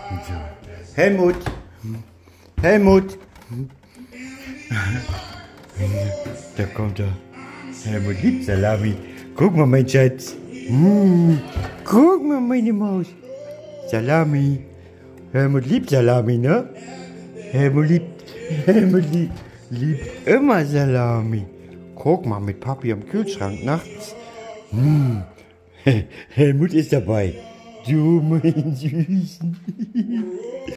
So. Helmut! Helmut! Da kommt er. Helmut liebt Salami. Guck mal, mein Schatz. Guck mal, meine Maus. Salami. Helmut liebt Salami, ne? Liebt immer Salami. Guck mal, mit Papi am Kühlschrank nachts. Helmut ist dabei. Du mein Süßen.